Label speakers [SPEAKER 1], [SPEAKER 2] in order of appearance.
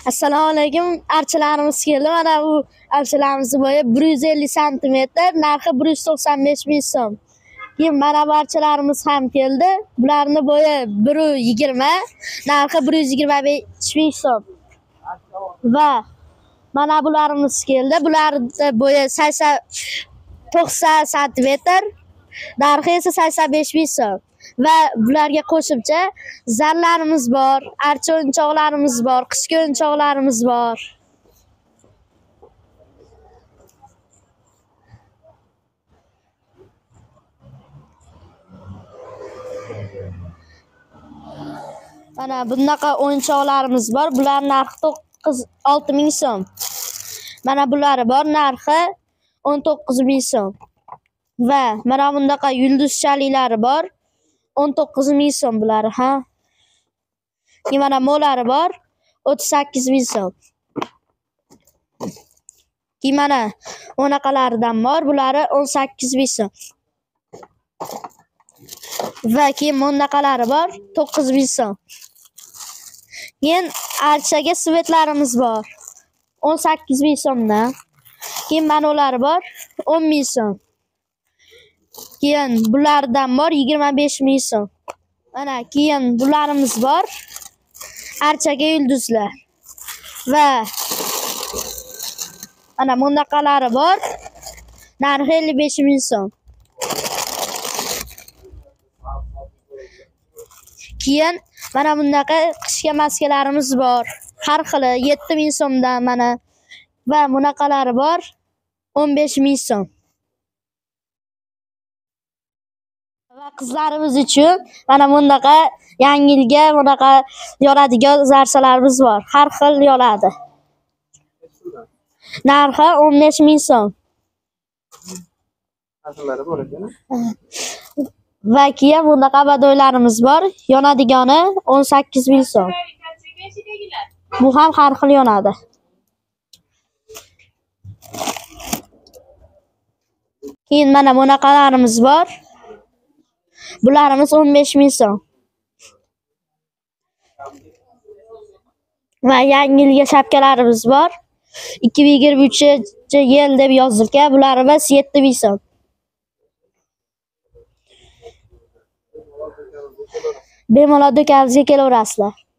[SPEAKER 1] Assalomu alaykum. Archalarimiz keldi. Mana bu archalarimiz bo'yi 150 sm, narxi 195 ming so'm. Keyin mana bu archalarimiz ham keldi. Bularning bo'yi 120, narxi 125 ming so'm. Va mana bularimiz keldi. Bularning bo'yi 90 sm, narxi esa 85 ming so'm. Va bularga qo'shimcha zallarimiz bor, archa o'yinchoqlarimiz bor, qishki o'yinchoqlarimiz bor. Mana bunaqa o'yinchoqlarimiz bor. Bular narxi 6 ming so'm. Mana bulari bor, narxi 19 ming so'm. Va mana bunaqa yulduzchaliklari bor. 19 ming so'm bular, ha. Mana molari bor, 38 ming so'm. Mana bunaqalaridan bor, bulari 18 ming so'm. Va keyin bunaqalari bor, 9 ming so'm. Keyin archaga svetlarimiz bor, 18 ming so'mdan. Keyin mana ular bor, 10 ming so'm. Keyin bulardan bor 25 ming so'm. Mana keyin bularimiz bor, archaga yulduzlar. Va mana bunaqalari bor, narxi 55 ming so'm. Keyin mana bunaqa qishga maskalarimiz bor, har xili 7 ming so'mdan mana. Va bunaqalari bor, 15 ming so'm. Va qizlarimiz uchun mana bunaqa yangi yilga bunaqa yoradigan zarchalarimiz bor. Har xil yoradi. Narxi 15 ming so'm. Va keyin bunaqa badoylarimiz bor. Yonadigani 18 ming so'm. Bu ham har xil yonadi. Keyin mana bunaqalarimiz bor. Bularimiz 15 ming so'm. Va yangi yilga shapkalarimiz bor. 2023-yil deb yozilgan. Bularimiz 7 ming so'm. Bemalol do'konimizga kelaverasizlar.